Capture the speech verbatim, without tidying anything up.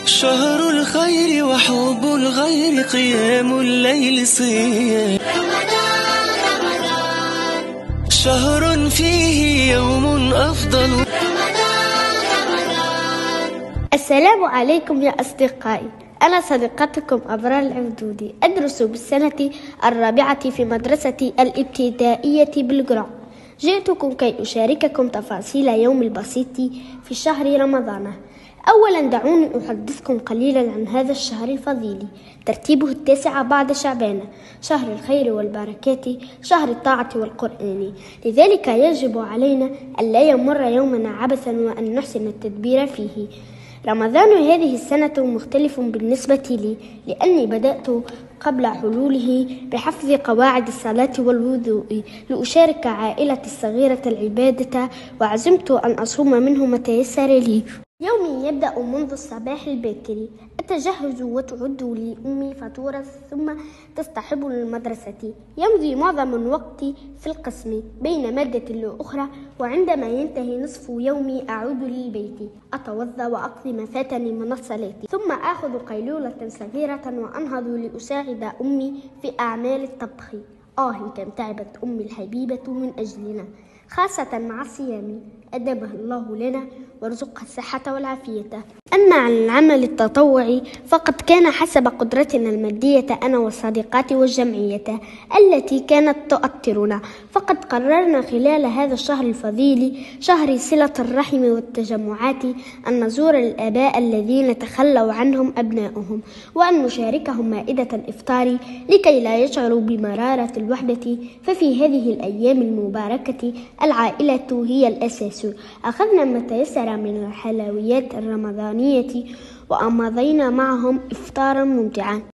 شهر الخير وحب الغير قيام الليل صيام شهر فيه يوم أفضل. السلام عليكم يا أصدقائي، أنا صديقتكم أبرار العبدودي، أدرس بالسنة الرابعة في مدرسة الابتدائية بالقرى. جئتكم كي أشارككم تفاصيل يوم البسيط في شهر رمضان. أولا دعوني أحدثكم قليلا عن هذا الشهر الفضيل. ترتيبه التاسع بعد شعبان، شهر الخير والبركات، شهر الطاعة والقرآن. لذلك يجب علينا ألا يمر يومنا عبثا وأن نحسن التدبير فيه. رمضان هذه السنة مختلف بالنسبة لي، لأني بدأت قبل حلوله بحفظ قواعد الصلاة والوضوء لأشارك عائلتي الصغيرة العبادة، وعزمت أن أصوم منه ما تيسر لي. يومي يبدأ منذ الصباح الباكر، أتجهز وتعد لي أمي فطورا ثم تصطحب للمدرسة. يمضي معظم الوقت في القسم بين مادة لأخرى، وعندما ينتهي نصف يومي أعود للبيت أتوضأ وأقضي ما فاتني من الصلاة، ثم آخذ قيلولة صغيرة وأنهض لأساعد أمي في أعمال الطبخ. آه كم تعبت أمي الحبيبة من أجلنا، خاصة مع الصيام، أدبها الله لنا وارزقها الصحة والعافية. أما عن العمل التطوعي فقد كان حسب قدرتنا المادية أنا والصديقات والجمعية التي كانت تؤطرنا، فقد قررنا خلال هذا الشهر الفضيل، شهر صلة الرحم والتجمعات، أن نزور الآباء الذين تخلوا عنهم أبناؤهم، وأن نشاركهم مائدة الإفطار لكي لا يشعروا بمرارة الوحدة. ففي هذه الأيام المباركة العائلة هي الأساس. أخذنا ما تيسر من الحلويات الرمضانية وأمضينا معهم إفطارا ممتعا.